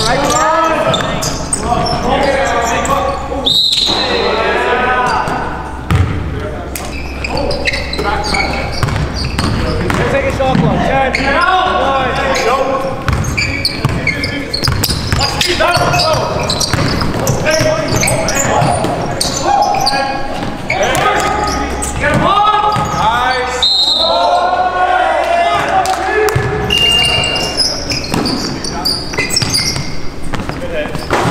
Take a shot clock. 10, 9, go. Let's keep that one. Get him on. Nice. Good hit.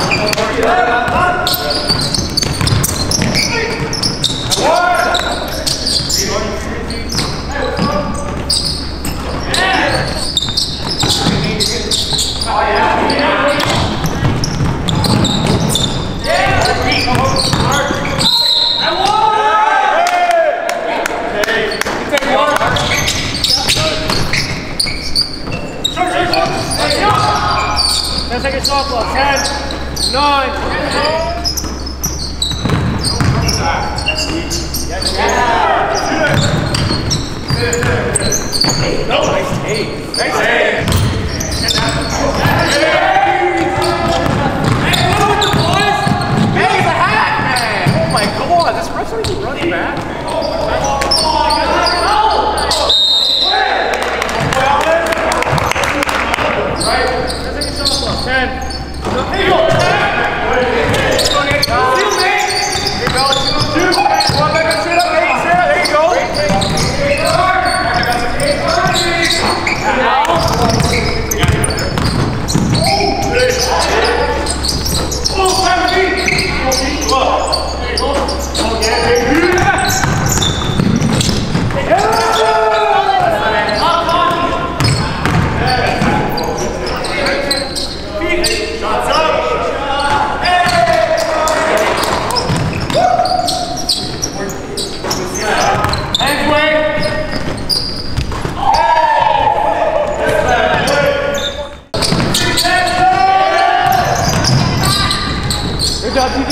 Let's take a shot clock. 10, 9. No, nice take. Nice take. Hey, what with the boys? Hey, he's a hat, man. Oh my God, this wrestler is running back. Right, let's take a shot clock. 10. Here you go. Good job, TJ.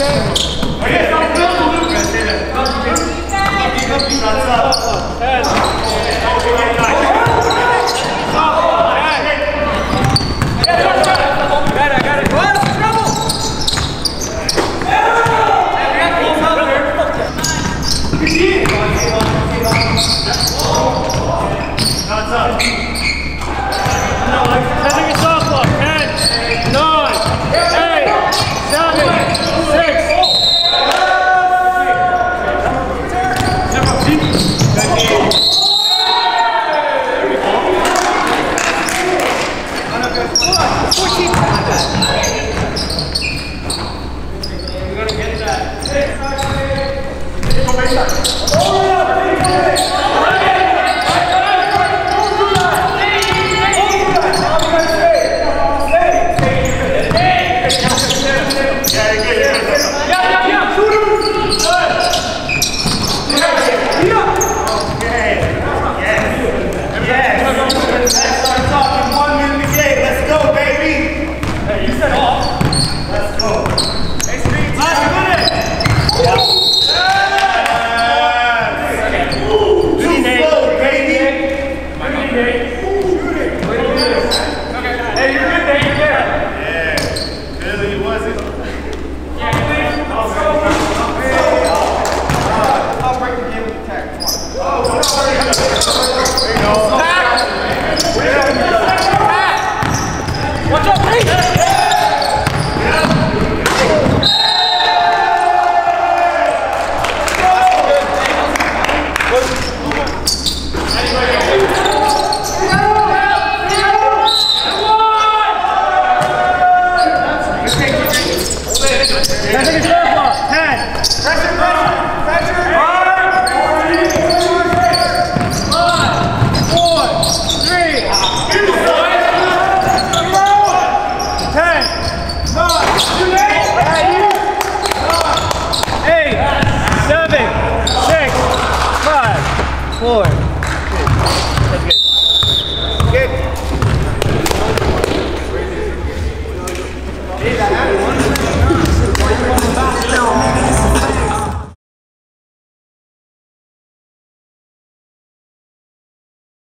We're gonna get that.